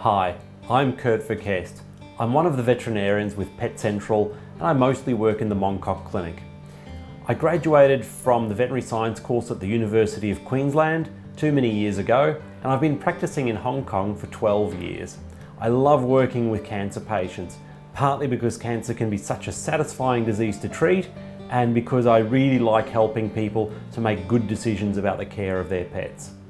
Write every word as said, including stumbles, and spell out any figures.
Hi, I'm Kurt Verkest. I'm one of the veterinarians with Pet Central and I mostly work in the Mongkok Clinic. I graduated from the veterinary science course at the University of Queensland too many years ago, and I've been practicing in Hong Kong for twelve years. I love working with cancer patients, partly because cancer can be such a satisfying disease to treat and because I really like helping people to make good decisions about the care of their pets.